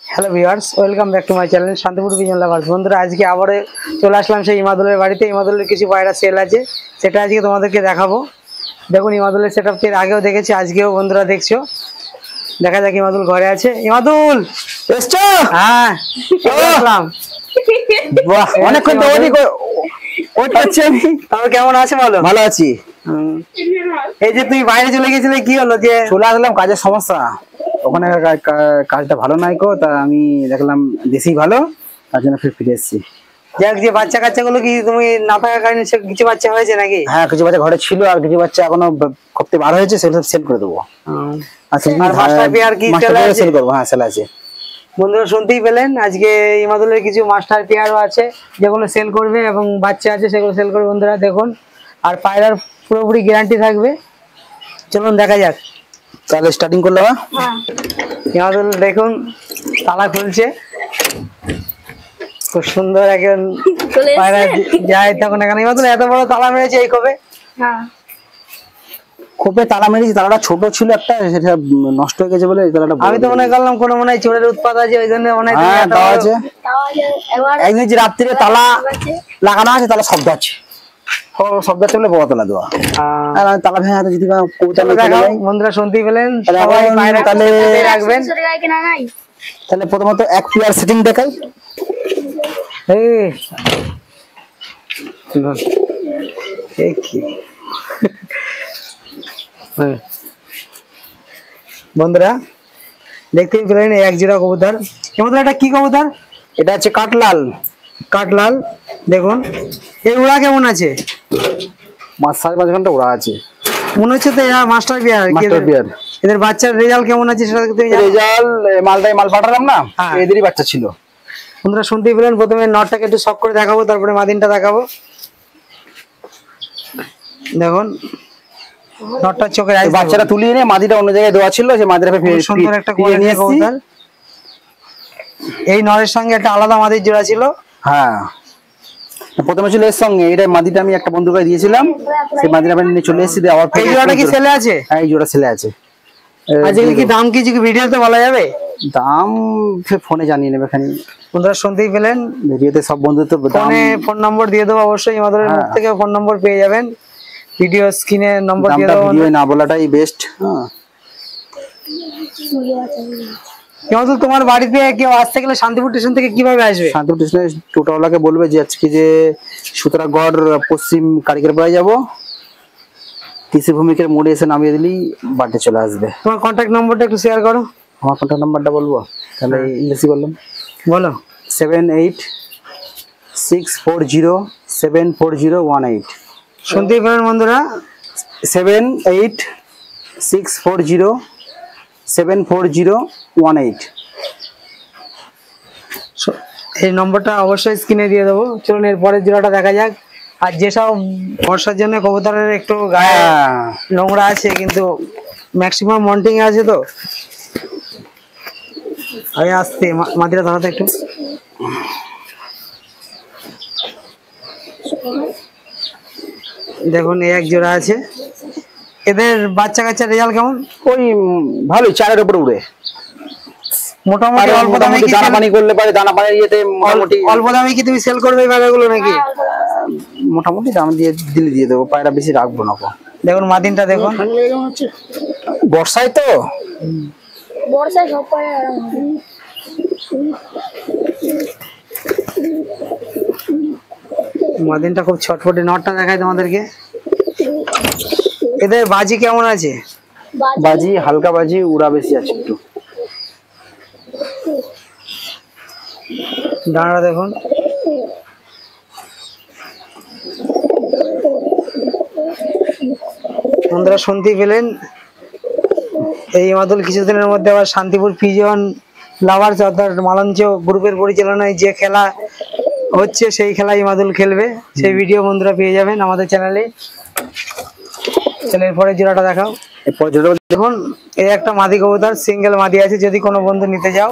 Hello viewers, welcome back to my channel Shantipur pigeon lovers. বন্ধুরা, আজকে আবারও চলে আসলাম সেই ইমাদুলের বাড়িতে। ইমাদুলের কিছু পায়রা সেল আছে, সেটা আজকে তোমাদেরকে দেখাবো। দেখুন, ইমাদুলের সেট আপের আগেও দেখেছি, আজকেও বন্ধুরা দেখছো। দেখা যাক ইমাদুল ঘরে আছে। ইমাদুল এসছো? হ্যাঁ, আসলাম। বাহ, অনেকক্ষণ তো ওয়েট করছি আমি। তারপর কেমন আছে বলো? ভালো আছি। এই যে তুমি বাইরে চলে গেছিলে, কি হলো? যে চলে আসলাম, কাজের সমস্যা, ওখানে কাজটা ভালো নাই কো, তা আমি দেখলাম দেশি ভালো, তার জন্য ফিরে এসেছি। যাক, যে বাচ্চা কাচ্চাগুলো কি তুমি না থাকার কারণে কিছু বাচ্চা হয়েছে নাকি? হ্যাঁ, কিছু বাচ্চা ঘরে ছিল, আর কিছু বাচ্চা এখনো করতে বার হয়েছে, সেগুলো সেল করে দেবো। আর মাস্টার পেয়ার কি সেল করবো? হ্যাঁ, সেল আছে। বন্ধুরা শুনতেই পেলেন, আজকে ইমাদুলের কিছু মাস্টার পেয়ারও আছে যেগুলো সেল করবে, এবং বাচ্চা আছে সেগুলো সেল করবে। বন্ধুরা দেখুন, আর পায়রার পুরোপুরি গ্যারান্টি থাকবে। চলুন দেখা যাক, তাহলে স্টার্টিং করলে। ইমাদুল দেখুন তালা খুলছে, খুব সুন্দর একজন পায়রা যায় তখন। এখানে ইমাদুল এত বড় তালা মেরেছে এই কবে? খোপে তালা মেরেছি, তালাটা ছোট ছিল একটা, সেটা নষ্ট হয়ে গেছে বলে তালাটা। আমি তো মনে করলাম কোনো মনে হয় চোরের উৎপাত আছে, ওই জন্য মনে হয়। একদিন যে রাত্রিরে তালা লাগানো আছে, তালা শব্দ আছে, শব্দ আছে বলে বড় তালা দেওয়া। তালা ভেঙে হাতে যদি বন্ধুরা শুনতেই পেলেন, তাহলে রাখবেন। তাহলে প্রথমত এক পেয়ার সেটিং দেখাই। বন্ধুরা দেখতেই পেলেন এক জোড়া কবুতর। এটা কি কবুতর? এটা হচ্ছে কাঠলাল। কাঠলাল দেখুন, এর ওড়া কেমন আছে? 5.5 ঘন্টা ওড়া আছে মনে হচ্ছে তো। এরা মাস্টার পেয়ার। এদের বাচ্চার রেজাল্ট কেমন আছে সেটা দেখতে। রেজাল্ট মালটাই মাল পাঠালাম না, এদেরই বাচ্চা ছিল। বন্ধুরা শুনতেই পেলেন, প্রথমে নটটাকে একটু শক করে দেখাবো, তারপরে মাদিনটা দেখাবো। দেখুন নটটার চোখের আইস। বাচ্চাটা তুলিয়ে নিয়ে মাদিটা অন্য জায়গায় দেওয়া ছিল, সেই মাদিটা সুন্দর একটা কবুতর। এই নরের সঙ্গে একটা আলাদা মাদির জোড়া ছিল। হ্যাঁ, প্রথমে ছিল এর সঙ্গে, এটা মাদিটা আমি একটা বন্ধুকে দিয়েছিলাম, সেই মাদিটা আমি নিয়ে চলে এসেছি। আবার এই জোড়াটা কি ছেলে আছে? হ্যাঁ, এই জোড়া ছেলে আছে। আজকে কি দাম কিছু ভিডিওতে বলা যাবে? দাম ফোনে জানিয়ে নেবে খানি। বন্ধুরা শুনতেই পেলেন, ভিডিওতে সব বন্ধু তো ফোন নম্বর দিয়ে দেবো অবশ্যই। আমাদের মুখ থেকে ফোন নম্বর পেয়ে যাবেন, ভিডিও স্ক্রিনে নম্বর দিয়ে দেবো। ভিডিও না বলাটাই বেস্ট। তোমার বাড়িতে কেউ আসতে গেলে শান্তিপুর স্টেশন থেকে কিভাবে আসবে? শান্তিপুর স্টেশনে টোটোওয়ালাকে বলবে যে আজকে যে সুতরাগড় পশ্চিম কারিগরপাড়ায় যাবো, কৃষি ভূমিকের মোড়ে এসে নামিয়ে দিলেই বাড়িতে চলে আসবে। তোমার কন্ট্যাক্ট নম্বরটা একটু শেয়ার করো। আমার কন্ট্যাক্ট নাম্বারটা বলবো? তাহলে ইংলিশে বললাম, বলো। 7864074018। শুনতেই পারেন বন্ধুরা, 7864074018। এই নম্বরটা অবশ্যই স্ক্রিনে দিয়ে দেবো। চলুন এরপরের জোড়াটা দেখা যাক। আর যেসব বর্ষার জন্য কবুতরের একটু গায়ে নোংরা আছে, কিন্তু ম্যাক্সিমাম মন্টিং আছে, তো আগে আসতে মাটিটা ধরাতে একটু। দেখুন এই এক জোড়া আছে। এদের বাচ্চা কাচ্চা রেজাল্ট কেমন? ওই ভালোই, 4-এর উপরে উড়ে। মোটামুটি অল্প দামে কি দানা পানি করলে পারে, দানা পানির ইয়েতে মোটামুটি অল্প দামে কি তুমি সেল করবে এই পায়রাগুলো নাকি? মোটামুটি দাম দিয়ে দিলে দিয়ে দেবো, পায়রা বেশি রাখবো না। দেখুন মাদিনটা দেখুন, বর্ষায় তো বর্ষায় সব পায়রা মাদিনটা খুব ছটফটে। নটটা দেখায় তোমাদেরকে। এদের বাজি কেমন আছে? বাজি হালকা, বাজি উড়া বেশি আছে একটু। ডানাটা দেখুন। বন্ধুরা শুনতেই পেলেন, এই ইমাদুল কিছুদিনের মধ্যে আবার শান্তিপুর পিজন লাভার্স অর্থাৎ মালঞ্চ গ্রুপের পরিচালনায় যে খেলা হচ্ছে, সেই খেলা ইমাদুল খেলবে। সেই ভিডিও বন্ধুরা পেয়ে যাবেন আমাদের চ্যানেলে। চ্যানেলের পরে জোড়াটা দেখাও। দেখুন এই একটা মাদি কবুতর, সিঙ্গেল মাদি আছে। যদি কোনো বন্ধু নিতে যাও,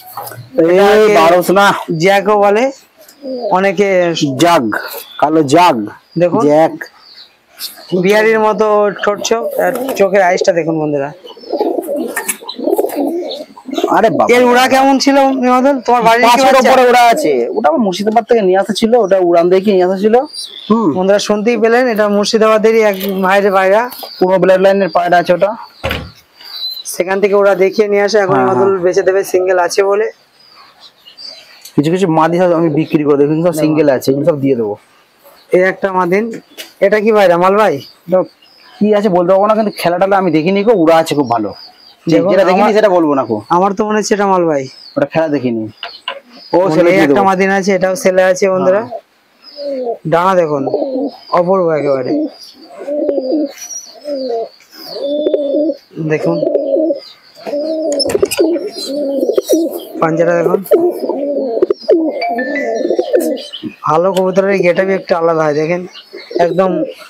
জ্যাকও বলে অনেকে, জাগ, কালো জাগ। দেখুন জ্যাক বিহারির মতো ঠোঁট, চোখের আইসটা দেখুন বন্ধুরা। আরে বাবা, এর উড়া কেমন ছিল ইমাদুল? তোমার বাড়ির কি 5 ফুট বাচ্চা? উপরে উড়া আছে। ওটা আমার মুর্শিদাবাদ থেকে নিয়ে আসা ছিল, ওটা উড়ান দেখে নিয়ে আসা ছিল। বন্ধুরা শুনতেই পেলেন, এটা মুর্শিদাবাদেরই এক ভাইয়ের পায়রা, পুরো ব্লাড লাইনের পায়রা আছে ওটা। সেখান থেকে ওরা দেখিয়ে নিয়ে আসে। এখন ইমাদুল বেচে দেবে, সিঙ্গেল আছে বলে। কিছু কিছু মাদি সব আমি বিক্রি করে দেবো, কিন্তু সব সিঙ্গেল আছে, এগুলো সব দিয়ে দেবো। এই একটা মাদিন, এটা কি ভাইরা মাল ভাই? তো কি আছে বলতে পারবো না, কিন্তু খেলাটা আমি দেখিনি গো, উড়া আছে খুব ভালো। দেখুন, যেটা দেখিনি সেটা বলবো না গো, আমার তো মনে হচ্ছে এটা মাল ভাই। ওটা খেলা দেখিনি। ও ছেলে এই দিয়ে একটা দেবো। মাদিন আছে, এটাও ছেলে আছে বন্ধুরা। ডানা দেখুন, অপূর্ব একেবারে। দেখুন পাঞ্জাটা দেখুন, ভালো কবুতরের গেটআপই একটু আলাদা হয়, দেখেন একদম।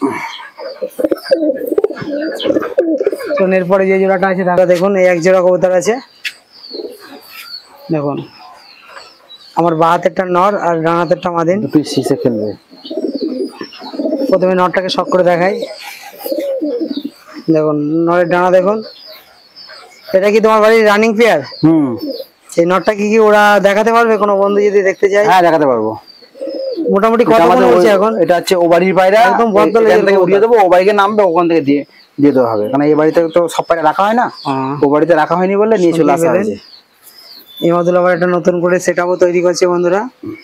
তো এরপরে যে জোড়াটা আছে তারা দেখুন, এই এক জোড়া কবুতর আছে দেখুন। আমার বাঁ হাতেরটা নর আর ডান হাতেরটা মাদিন। তুই শীষে খেলবে। প্রথমে নরটাকে শক করে দেখাই, দেখুন নরের ডানা দেখুন। এটা কি তোমার বাড়ির রানিং পেয়ার? এই নটটা কি ওরা দেখাতে পারবে কোনো বন্ধু যদি দেখতে চায়? হ্যাঁ দেখাতে পারবো। মোটামুটি কত মনে হচ্ছে এখন? এটা হচ্ছে ও বাড়ির পায়রা, একদম বদলে এখান থেকে উড়িয়ে দেবো, ও বাড়িকে নামবে, ওখান থেকে দিয়ে দিয়ে দেওয়া হবে। কারণ এই বাড়িতে তো সব পায়রা রাখা হয় না, ও বাড়িতে রাখা হয়নি বলে নিয়ে চলে আসা হয়েছে। ইমাদুল আবার একটা নতুন করে সেটআপও তৈরি করছে বন্ধুরা।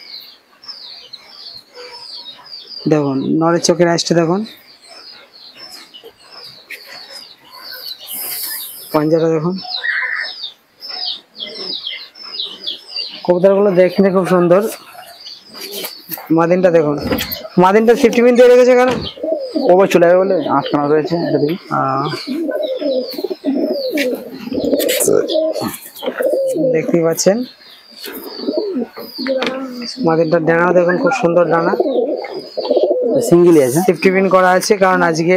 দেখুন নরের চোখের আইসটা দেখুন, পাঞ্জাটা দেখুন। কবুতরগুলো দেখতে খুব সুন্দর। মাদিনটা দেখুন, মাদিনটা সেফটি পিন দিয়ে রেখেছে কেন? ও ভাই চলে যাবে বলে আটকানো রয়েছে, এটা দেখি। দেখতেই পাচ্ছেন মাদিনটার ডানা দেখুন, খুব সুন্দর ডানা, সিঙ্গেলই আছে, সেফটি পিন করা আছে। কারণ আজকে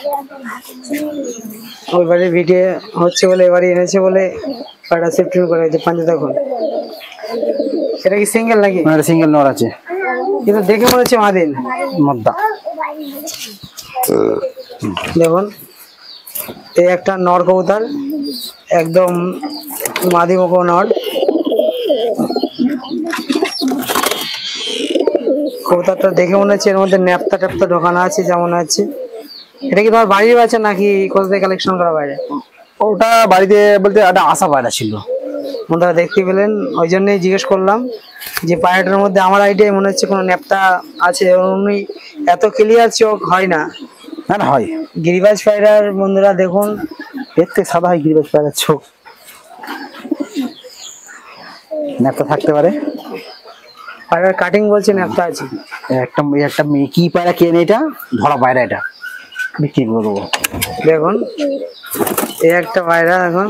ওই বাড়ির ভিডিও হচ্ছে বলে, এবারে এনেছে বলে পায়রা সেফটি পিন করা হয়েছে। পাঞ্জা দেখুন, এটা কি সিঙ্গেল নাকি? এটা সিঙ্গেল নর আছে, কিন্তু দেখে মনে হচ্ছে মাদিন মদ্দা। দেখুন এই একটা নর কবুতর, একদম মাদি মুখো নর। কবুতরটা দেখে মনে হচ্ছে এর মধ্যে ন্যাপটা ট্যাপটা ঢোকানো আছে যেমন হচ্ছে। এটা কি তোমার বাড়ির বাচ্চা নাকি কোথা থেকে কালেকশন করা বাইরে? ওটা বাড়িতে বলতে একটা আশা পায়রা ছিল, বন্ধুরা দেখতে পেলেন, ওই জন্যই জিজ্ঞেস করলাম যে পায়রাটার মধ্যে আমার আইডিয়া মনে হচ্ছে কোনো ন্যাপটা আছে। উনি এত ক্লিয়ার চোখ হয় না, না হয় গিরিবাজ পায়রার। বন্ধুরা দেখুন, এর থেকে সাদা হয় গিরিবাজ পায়রার চোখ, ন্যাপটা থাকতে পারে। পায়রার কাটিং বলছে ন্যাপটা আছে। একটা মেয়ে কি পায়রা কেনে, এটা ধরা পায়রা, এটা বিক্রি করে দেবো। দেখুন এই একটা পায়রা, এখন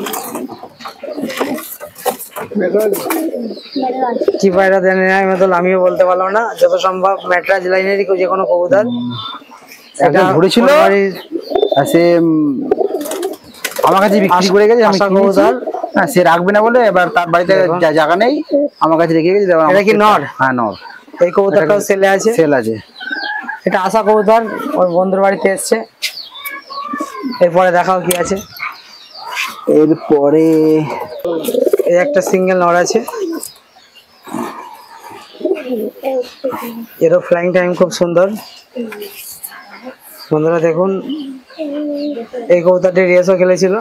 কি পায়রা জানি না আমিও বলতে পারলাম না। যত সম্ভব ম্যাট্রাজ লাইনেরই যে কোনো কবুতর। এটা ঘুরেছিল, সে আমার কাছে বিক্রি করে গেছে, আমি কবুতর হ্যাঁ সে রাখবে না বলে, এবার তার বাড়িতে জায়গা নেই, আমার কাছে রেখে গেছে। এটা কি নর? হ্যাঁ নর। এই কবুতরটাও সেলে আছে, সেল আছে। এটা আশা কবুতর, ওর বন্ধুর বাড়িতে এসছে। এরপরে দেখাও কি আছে। এরপরে এই একটা সিঙ্গেল নর আছে, এরও ফ্লাইং টাইম খুব সুন্দর। বন্ধুরা দেখুন, এই কবুতরটি রেসও খেলেছিল।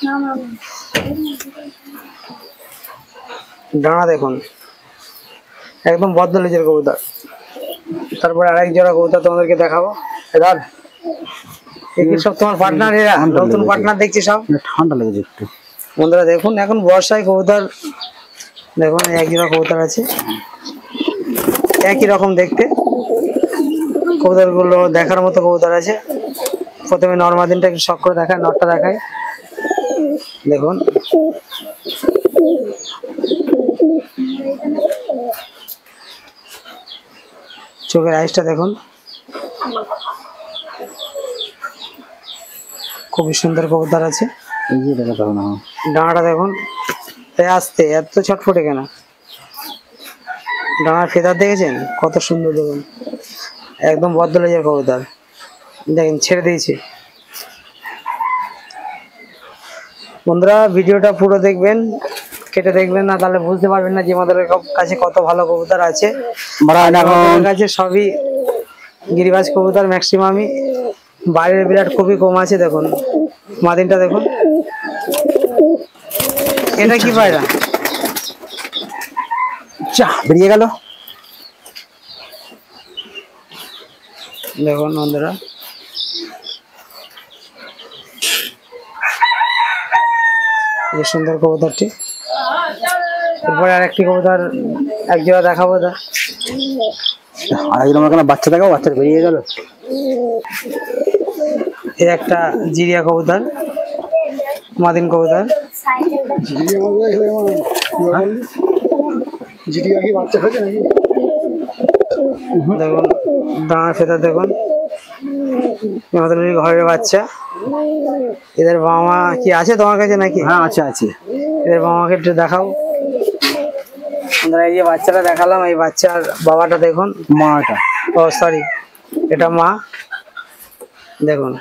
ডানা দেখুন, একদম বদ্ধ লেজের কবুতর। তারপরে আরেক জোড়া কবুতর তোমাদেরকে দেখাবো। এবার সব তোমার পার্টনার, এরা নতুন পার্টনার দেখছি সব। ঠান্ডা লেগেছে একটু। বন্ধুরা দেখুন, এখন বর্ষায় কবুতর দেখুন, এক জোড়া কবুতর আছে, একই রকম দেখতে। কবুতরগুলো দেখার মতো কবুতর আছে। প্রথমে নর্মাদিনটা একটু শখ করে দেখায়, নটটা দেখায়। দেখুন চোখের আইসটা দেখুন, খুবই সুন্দর কবুতর আছে। ডানাটা দেখুন, আসতে এত ছটফটে কেন? ডানার ফেদার দেখেছেন কত সুন্দর, দেখুন একদম বদ্ধ লেজের কবুতর। দেখেন ছেড়ে দিয়েছি। বন্ধুরা ভিডিওটা পুরো দেখবেন, কেটে দেখবেন না তাহলে বুঝতে পারবেন না যে আমাদের কাছে কত ভালো কবুতর আছে। আমাদের কাছে সবই গিরিবাজ কবুতর ম্যাক্সিমামই, বাইরের বিরাট খুবই কম আছে। দেখুন মাদিনটা দেখুন, এটা কি পায়রা বেরিয়ে গেল। দেখুন বন্ধুরা, এই সুন্দর কবুতরটি। এরপরে আর একটি কবুতর এক জোড়া দেখাবো। আর আমার কোনো বাচ্চা দেখাও, বাচ্চা বেরিয়ে গেল। এই একটা জিরিয়া কবুতর, মাদিন কবুতর। দেখুন ডানার ফেতা দেখুন, আমাদের ঘরের বাচ্চা। এদের বাবা মা কি আছে তোমার কাছে নাকি? হ্যাঁ আছে আছে। এদের বাবা মাকে একটু দেখাও। আমরা এই যে বাচ্চাটা দেখালাম, এই বাচ্চার বাবাটা দেখুন, মাটা, ও সরি এটা মা। দেখুন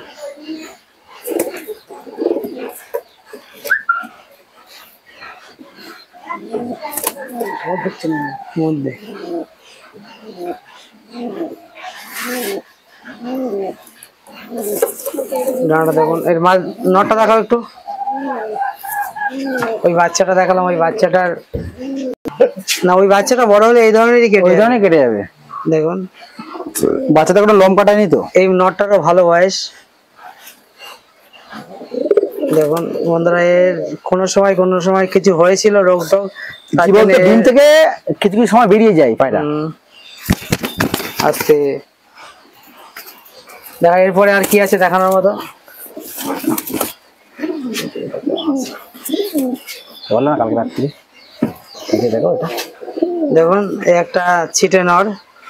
মধ্যে ডানাটা দেখুন, এর মা নটটা দেখাও একটু। ওই বাচ্চাটা দেখালাম, ওই বাচ্চাটার না, ওই বাচ্চাটা বড় হলে এই ধরনেরই কেটে যাবে। দেখুন বাচ্চাটা কোনো লোম কাটায়নি তো। এই নটটারও ভালো বয়স। দেখুন বন্ধুরা, এর কোনো সময় কিছু হয়েছিল রোগ টোগ, দিন থেকে কিছু কিছু সময় বেরিয়ে যায় পায়রা। আস্তে দেখা। এরপরে আর কি আছে দেখানোর মতো? বল না কালকে রাত্রি দেখো এটা। দেখুন এই একটা ছিটে নর,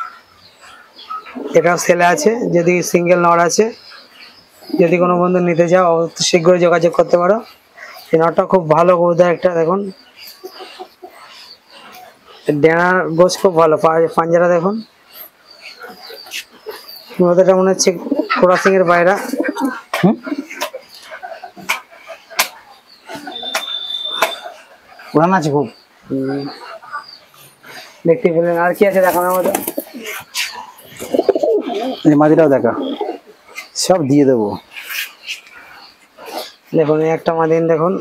এটাও ছেলে আছে। যদি সিঙ্গেল নর আছে, যদি কোনো বন্ধু নিতে চাও শীঘ্রই যোগাযোগ করতে পারো। এই নরটা খুব ভালো কবুতর একটা। দেখুন ডেনার গোছ খুব ভালো, পাঞ্জারা দেখুন। এটা মনে হচ্ছে ক্রসিং এর পায়রা। উড়ান আছে খুব, দেখতে পেলেন। আর কি আছে দেখানোর মতো? মাদিটাও দেখা, সব দিয়ে দেবো। দেখুন এই একটা মাদিন দেখুন,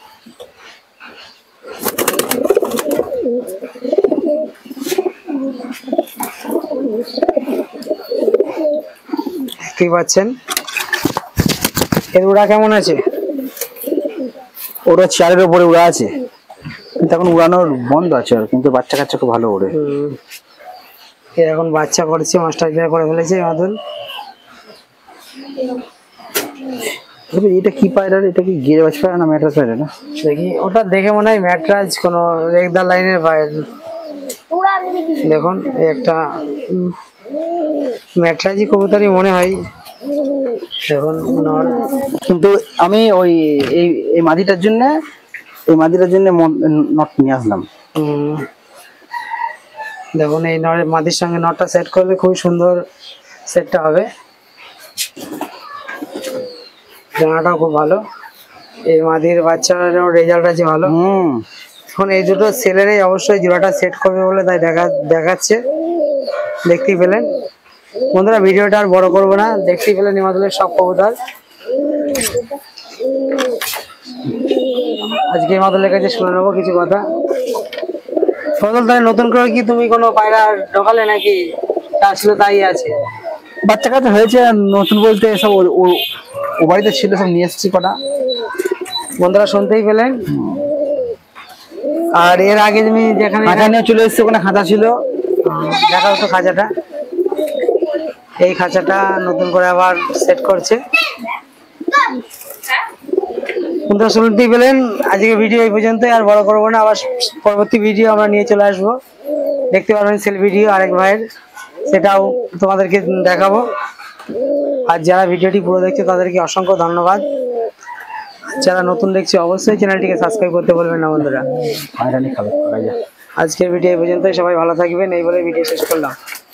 কি পাচ্ছেন। এর উড়া কেমন আছে? ওরা চারের উপরে উড়া আছে, কিন্তু এখন উড়ানোর বন্ধ আছে, আর কিন্তু বাচ্চা কাচ্চা খুব ভালো ওড়ে। এখন বাচ্চা করছে, মাস্টার বিয়ে করে ফেলেছে মাদুল। এটা কি পায়রা? এটা কি গিরিবাজ পায়রা না ম্যাট্রাস পায়রা? না দেখি, ওটা দেখে মনে হয় ম্যাট্রাজ, কোনো রেগদার লাইনের পায়রা। দেখুন এই একটা ম্যাট্রাজি কবুতরই মনে হয়। দেখুন নর, কিন্তু আমি ওই এই মাদিটার জন্য নট নিয়ে আসলাম। দেখুন এই নরের মাদির সঙ্গে নটটা সেট করলে খুবই সুন্দর সেটটা হবে। জানাটাও খুব ভালো, এই মাদির বাচ্চার রেজাল্ট আছে ভালো। এখন এই দুটো ছেলেরাই অবশ্যই জোড়াটা সেট করবে বলে তাই দেখাচ্ছে। দেখতেই পেলেন বন্ধুরা, ভিডিওটা আর বড় করবো না। দেখতেই পেলেন ইমাদুলের সব কবুতর। আজকে ইমাদুলের কাছে শুনে নেবো কিছু কথা। ফজল, তাই নতুন করে কি তুমি কোনো পায়রা ঢোকালে নাকি? তা ছিল তাই আছে? বাচ্চা কাচ্চা হয়েছে, নতুন বলতে সব ও বাড়িতে ছিল, সব নিয়ে এসেছি কটা। বন্ধুরা শুনতেই পেলেন। আর এর আগে তুমি যেখানে খাঁচা নিয়ে চলে এসেছি, ওখানে খাঁচা ছিল। দেখাও তো খাঁচাটা। এই খাঁচাটা নতুন করে আবার সেট করছে। বন্ধুরা শুনতেই পেলেন, আজকে ভিডিও এই পর্যন্তই, আর বড় করবো না। আবার পরবর্তী ভিডিও আমরা নিয়ে চলে আসবো। দেখতে পারবেন সেল ভিডিও আরেক ভাইয়ের, সেটাও তোমাদেরকে দেখাবো। আর যারা ভিডিওটি পুরো দেখছে তাদেরকে অসংখ্য ধন্যবাদ। যারা নতুন দেখছে অবশ্যই চ্যানেলটিকে সাবস্ক্রাইব করতে বলবেন না বন্ধুরা। আজকের ভিডিও এই পর্যন্তই, সবাই ভালো থাকবেন এই বলে ভিডিও শেষ করলাম।